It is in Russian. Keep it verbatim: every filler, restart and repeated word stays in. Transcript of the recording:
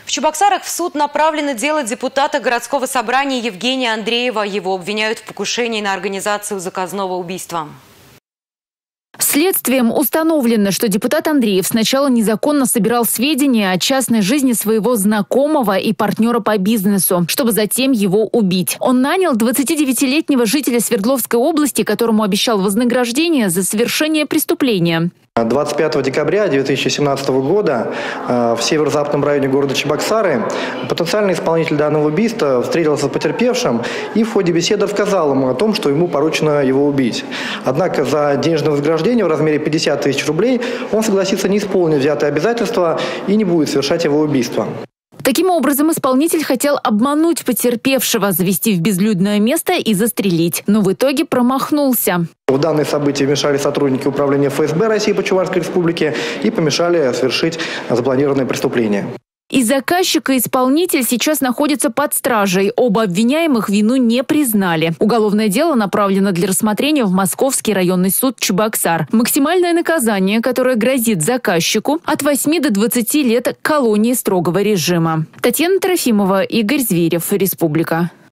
В Чебоксарах в суд направлено дело депутата городского собрания Евгения Андреева. Его обвиняют в покушении на организацию заказного убийства. Следствием установлено, что депутат Андреев сначала незаконно собирал сведения о частной жизни своего знакомого и партнера по бизнесу, чтобы затем его убить. Он нанял двадцатидевятилетнего жителя Свердловской области, которому обещал вознаграждение за совершение преступления. двадцать пятого декабря две тысячи семнадцатого года в северо-западном районе города Чебоксары потенциальный исполнитель данного убийства встретился с потерпевшим и в ходе беседы сказал ему о том, что ему поручено его убить. Однако за денежное вознаграждение в размере пятьдесят тысяч рублей он согласится не исполнить взятые обязательства и не будет совершать его убийство. Таким образом, исполнитель хотел обмануть потерпевшего, завести в безлюдное место и застрелить, но в итоге промахнулся. В данные события вмешались сотрудники управления эф эс бэ России по Чувашской республике и помешали совершить запланированное преступление. И заказчик, и исполнитель сейчас находятся под стражей. Оба обвиняемых вину не признали. Уголовное дело направлено для рассмотрения в Московский районный суд Чебоксар. Максимальное наказание, которое грозит заказчику, от восьми до двадцати лет колонии строгого режима. Татьяна Трофимова, Игорь Зверев, Республика.